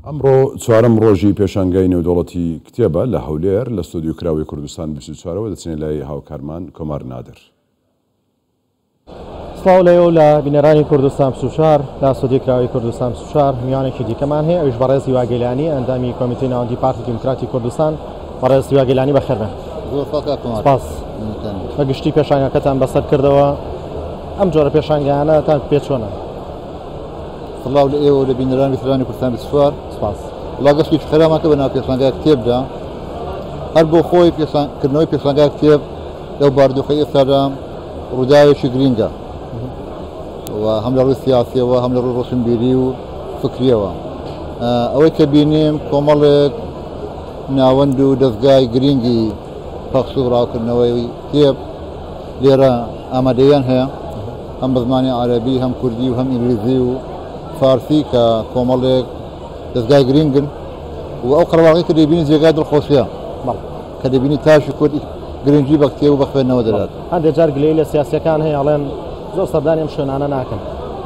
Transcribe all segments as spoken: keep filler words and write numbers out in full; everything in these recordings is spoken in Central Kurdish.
ئەمڕۆ چوارەم ڕۆژی پێشانگای نێودەوڵەتی کتێبە لە هەولێر لە ستۆدیۆ کراوەی کوردستان بیست و چوارەوە دەچێنێت لای هاوکارمان کۆمار نادر. سڵاو لەیە لە بینەرانی کوردستان بیست و چوار لە ستۆدیۆ کراوەی کوردستان بیست و چوار میوانێکی دیکەمان هەیە، ئەویش بەڕێز هیواگەیلانی ئەندامی کۆمیتەی ناوەندی پارتی دیموکراتی کوردستان. بەڕێز هیواگەیلانی بەخێربێن. سپاس. بە گشتی پێشانگەکەتان بەسەر کردەوە، ئەم جۆرە پێشانگایانەتان پێ چۆنە؟ سڵاو لە ئێوە لە بینەرانی بیسەرانی کوردستان بیست و چوار. سپاس. وڵا گەشتی خێرامەکە بە ناو پێشانگای کتێبدا هەر بۆ خۆی کردنەوەی پێشانگای کتێب لەو باردوخەی ئێستادا ڕووداوێکی گرینگە و هەم لە ڕووی سیاسیەوە هەم لە ڕووی ڕۆشنبیری و فکریەوە. ئەوەی کە بینیم کۆمەڵێک ناوەند و دەستگای گرینگی پەخش و ڕاوکردنەوەی کتێب لێرە ئامادەیان هەیە، هەم بە زمانی عەرەبی هەم کوردی و هەم ئینگلیزی و فارسی کە کۆمەڵێک دەستگای گرینگن و ئەو قەرەباڵغی کە دەیبینی جێگای دڵخۆشیە کە دەبینی تاشی کورد گرنگی بە کتێب و بە خوێندنەوە دەدات. هەندێک جار گلەی لە سیاسیەکان هەیە ئەڵێن زۆر سەردانی ئەم شوێنانە ناکەن،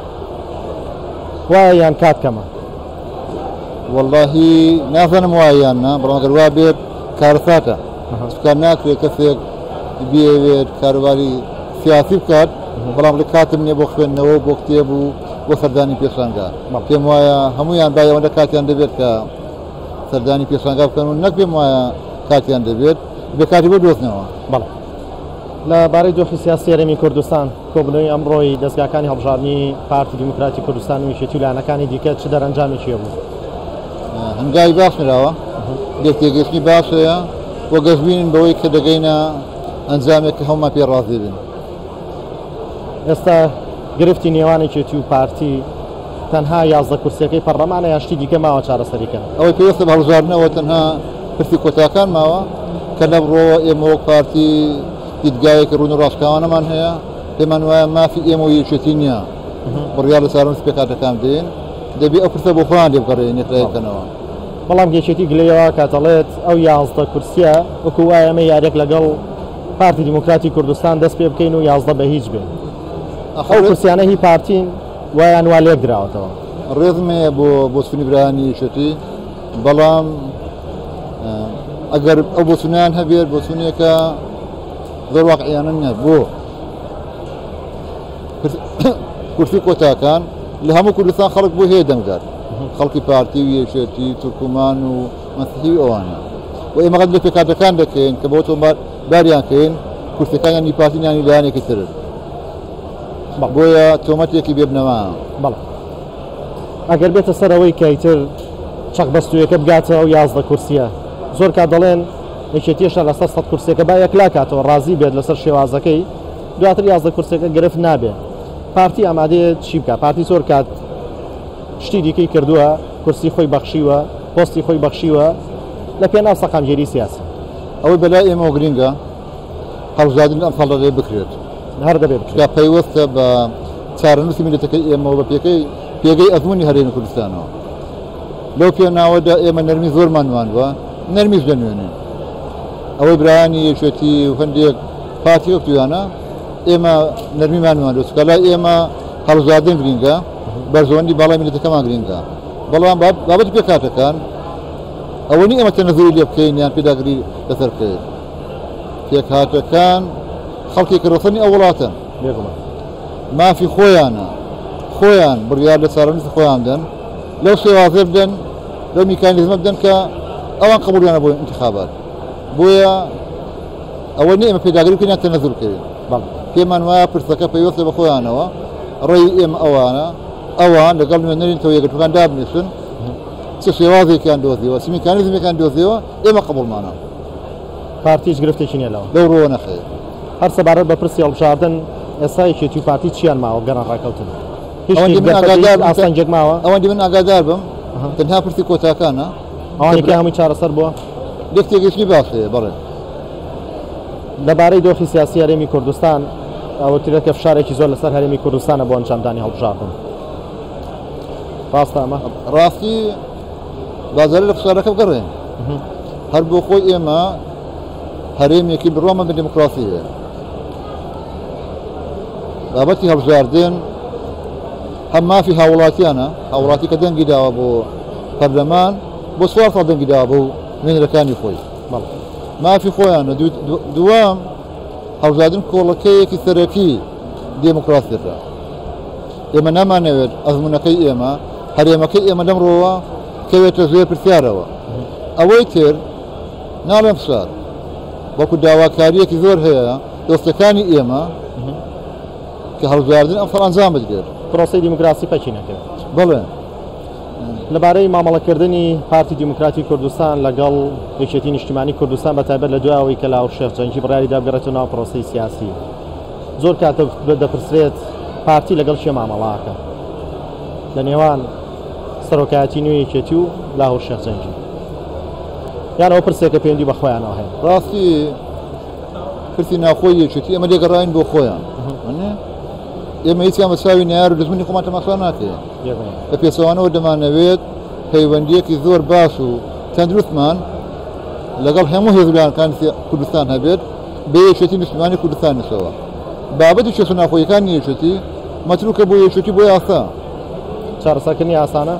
وایە یان کات کەمە؟ وەڵڵاهی نازانم وایە یان نا، بەڵام ئەگەر وا بێت کارەساتە، چکار ناکرێت کەسێک بێوێت کاروباری سیاسی بکات بەڵام لە کاتم نییە بۆ خوێندنەوە بۆ کتێب و بۆ سەردانی پێشانگا. پێم وایە هەمویان با ئەوەندە کاتیان دەبێت کە سەردانی پێشانگا بکەن و نەک پێم وایە کاتیان دەبێت بێ کاتی بۆ دۆستنەوە. بەڵێ لەبارەی دۆخی سیاسی هەرێمی کوردستان کۆبنەوەی ئەمڕۆی دەستگاکانی هەڵبژاردننی پارتی دیموکراتی کوردستان و یەکێتی و لایەنەکانی دیکە چ دەرەنجامێکی بوو؟ هەنگاوی باش نراوە، لێک تێگەشتنی باش هەیە وە گەشتبینن بەوەی کە دەگەینە ئەنجامێک کە هەمومان پێ ڕازی بن. ئێستا گرفتی نێوانێکێتی و پارتی تەنها یازدە کورسیەکەی پەرلەمانە یان شتی دیکە ماوە چارەسەریکەن؟ ئەوەی پێویستە بە هەڵبژاردنەوە تەنها پرسی کۆتاکان ماوە کە لەبڕۆوە ئێمە وەک پارتی دیدگایەکی ڕوون و ڕاستکەوانەمان هەیە، پێمان وایە مافی ئێمە و یەکێتی نییە، بڕیار لە چارەنووس پێکاتەکان دێن، دەبێ ئەو پرسە بۆ خۆیان لێ بگەڕێن یەکلایەکەنەوە. بەڵام یەکێتی گلەیەوە کاتەڵێت ئەو یازدە کورسیە وەکو وایە ئەمە یاریێک لەگەڵ پارتی دیموکراتی کوردستان دەست پێ بکەین و یازدە بە هیچ بێن. ئەو کورسیانە هی پارتین وایان وا لێک دراوەتەوە. ڕێزم هەیە بۆ بۆ سونیبرانی یەکێتی، بەڵام ئەگەر ئەو بۆ سونیان هەبێت بۆ سونیەکە زۆر واقعیانە نییە. بۆ کورسی کۆتاکان لە هەموو کوردستان خەڵک بۆ هەیە دەنگدار، خەڵکی پارتی و یەکێتی تورکمان و مەسیحی و ئەوانە، و ئێمە قەت لە پێکاتەکان دەکەین کە بۆ تۆمار داریان کەین کورسەکانیان نی پارتینیانی لایەنێکی تر، بۆیە تۆمەتێکی بێبنەوە. بەڵێ ئەگەر بێتە سەرەوەی کەیتر چەق بەستویەکە بگاتەوە ئەو یازدە کورسیە، زۆر کات دەڵێن یەکێتیشە لەسەر سەد کورسێکە با یەکلا کاتەوە ڕازی بێت لەسەر شێوازەکەی، دواتر یازدە کورسێکە گرفت نابێت. پارتی ئامادەیە چی بکە؟ پارتی زۆر کات شتی دیکەی کردووە، کورسی خۆی بەخشیوە، پۆستی خۆی بەخشیوە لە پێناو سەقامگیری سیاسی. ئەوەی بەلای ئێمە گرینگە هەڵبژاردن ئەم ساڵە بکرێت، هەر دەبێت کە پەیوەستە بە چارەنووسی میلەتەکەی ئێمە بە پێکەی پێگەی ئەزموونی هەرێمی کوردستانەوە. لەو پێناوەدا ئێمە نەرمی زۆرمان ماندووە، نەرمیش دەنوێنین. ئەوەی برایانی یەکێتی و هەندێک پارتی وەکتویانە ئێمە نەرمیمان ماندووە، چکە لای ئێمە هەڵبژاردن گرینگە، بەرزەوەندی باڵای میلەتەکەمان گرینگە. بەڵام بابەتی پێکاتەکان ئەوە نی ئێمە تەنەزوری لێ بکەین یان پێداگری لەسەر بکەین. پێکهاتەکان خەڵکی کڕۆسەنی ئەو وڵاتن، مافی خۆیانە، خۆیان بڕیار لە چارەنووسی خۆیان بدەن، لەو شێوازە بدەن، لەو میکانیزمە بدەن کە ئەوان قبوڵیانە بۆ انتخابات. بۆیە ئەوە نی ئێمە پێداگری بکەین یان تەنەزوور بکەین. پێمان وایە پرسەکە پەیوەستە بە خۆیانەوە، ڕێی ئێمە ئەوانە ئەوان لەگەڵ نوێنەرینەوە یەکگرتوەکان دابنیشن، چ شێوازێکیان دۆزیەوە، چ میکانیزمێکیان دۆزیەوە، ئێمە قبوڵمانە. پارتیش گرفتێکی نییە لەوە لەو ڕۆوە نەخێت. هەر سەبارەت بە پرسی هەڵبژاردن ئێستا یەکێتی و پارتی چیان ماوە گەڕان ڕاکەوتن؟ ئاسانجێک ماوە؟ ئەوەندی من ئاگادار بم تەنها پرسی کۆتاکانە، ئەوانێکی هەمووی چارەسەر بووە. لێک تێگەشتنی باشەیە. بەڵێ لەبارەی دۆخی سیاسی هەرێمی کوردستان ئەوەترە کە فشارێکی زۆر لەسەر هەرێمی کوردستانە بۆ ئەنجامدانی هەڵبژاردن، ڕاستە ئەمە؟ ڕاستی بازارە لە فشارەکە بگەڕێن، هەر بۆ خۆی ئێمە هەرێمێکی بڕۆمە بە دموکراسی هەیە. بابەتی هەڵبژاردن هەم مافی هاوڵاتیانە، هاوڵاتی کە دەنگی داوە بۆ پەرلەمان بۆ سوار ساڵ دەنگی داوە بۆ وێنەرەکانی خۆی مافی خۆیانە دووەم هەڵبژاردن کۆڵەکەیەکی سەرەکی دێموکراسیەکە ئێمە نامانەوێت ئەزمونونەکەی ئێمە هەرێمەکەی ئێمە لەمڕۆوە کەوێتە زێر پرسیارەوە ئەوەی تر ناڵێم شار وەکو داواکاریەکی زۆر هەیە دۆستەکانی ئێمە کە هەڵبژاردن ئەمساڵ ئەنجام بدرێت پرۆسی دیموکراسی پەچی نەکرێت بڵێ لەبارەی مامەڵەکردنی پارتی دیموکراتی کوردستان لەگەڵ یەکێتی نیشتیمانی کوردستان بەتایبەت لە دوایەوەی کە لاوەڕ شێخ جەنگی بڕیاری دابگەڕێتەوە ناو پرۆسی سیاسی زۆر کاتە دەپرسرێت پارتی لەگەڵ چێ مامەڵاکە لە نێوان سەرۆکایەتی نوێی یەکێتی و لاوەڕ شێخ جەنگی یان ئەو پرسێکە پەیوەندی بە خۆیانەوە هەیە ڕاستی پرسی ناخۆی یەکێتی ئەمە لێگەڕاین بۆ خۆیان ئێمە هیچیان بەچاوی نار و دژمنی خۆمان تەماشا ناکەین بە پێچەوانەوە دەمانەوێت پەیوەندیەکی زۆر باش و تەندروستمان لەگەڵ هەموو هێزرانەکانی کوردستان هەبێت بە یەکێتی نیشتیمانی کوردستانیشەوە بابەتی چێژە ناخۆیەکانی یەکێتی مەتروکە بۆ یەکێتی بۆ یاسا چارەسەرکردنی ئاسانە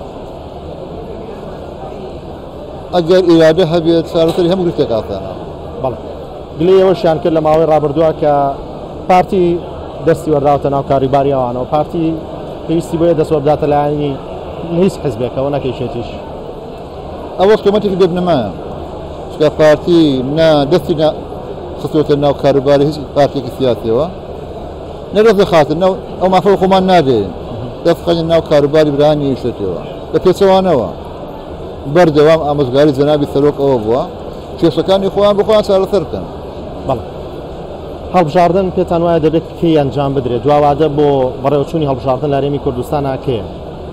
ئەگەر ئیرادە هەبێت چارەسەری هەموو گرفتێک ئاسانە بەڵێ گلەی ئەوەشیان کرد لە ماوەی ڕابردووە کە پارتی دەستی وەرداوتە ناو کاریباری ئەوانەوە پارتی پێویستی بۆیە دەست وەرداتە لایەنی هیچ حزبێکەوە نەکەیشێتیش ئەوەش کۆمەتێکی دەبنەمایە چکە پارتی نە دەستی خستوتە ناو کاروباری هیچ پارتێکی سیاسیەوە نەدەست خاتن ئەو مافە خۆمان نادێن دەستخەنین ناو کاروباری برانی یەکێتیەوە بە پێچەوانەوە بەردەوام ئامۆژگاری جەنابی سەرۆک ئەوە بووە کێشەکانی خۆیان بۆ خۆیان چارەسەرکەن بەڵێ هەڵبژاردن پێتان وایە دەبێت کێ ئەنجام بدرێت دواوادە بۆ بەڕێوەچوونی هەڵبژاردن لە هەرێمی کوردستان کێیە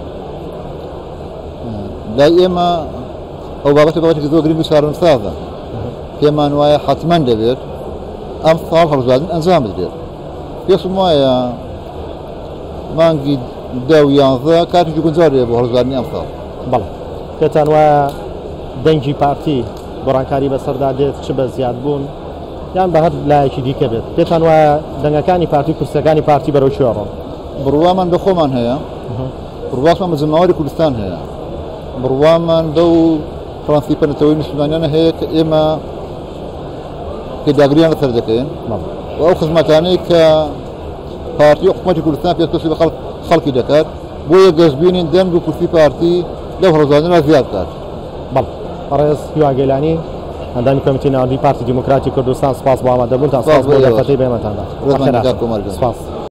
لای ئێمە ئەو بابەتە بابەتێکی زۆر گرنگ و شارەنووسازە پێمان وایە حتمەن دەبێت ئەم ساڵ هەڵبژاردن ئەنجام بدرێت پێشم وایە مانگی دە و یانزە کاتێکی گونجاو دەبێت بۆ هەڵبژاردنی ئەم ساڵ بەڵێ پێتان وایە دەنگی پارتی گۆڕانکاری بەسەردا دێت چ بە زیاد بوون یان بە هەر لایەکی دیکە بێت پێتان وایە دەنگەکانی پارتی کورسەکانی پارتی بەرەو چێڕۆن بڕوامان بە خۆمان هەیە بڕواسمان بە جەماوەری کوردستان هەیە بڕوامان بە و پرەنسیپە نەتەوەی نیشتیمانیانە هەیە کە ئێمە پێداگریان لەسەر دەکەین و ئەو خزمەتانەی کە پارتی و حکوومەتی کوردستان پێشکەشی بە خەڵکی دەکات بۆیە گەشتبینین دەنگ و کورسی پارتی لەو هەڵبژاردنە زیاد بکات بەڵێ ڕێز هیوا گەیلانی ئەندامی کۆمیتەی ناوەندی پارتی دیموکراتی کوردستان سپاس بۆ ئامادەبوونتان سپاس بۆ دەرفەتەی بێمەتاندا ڕێزمان کۆمەڵگە سپاس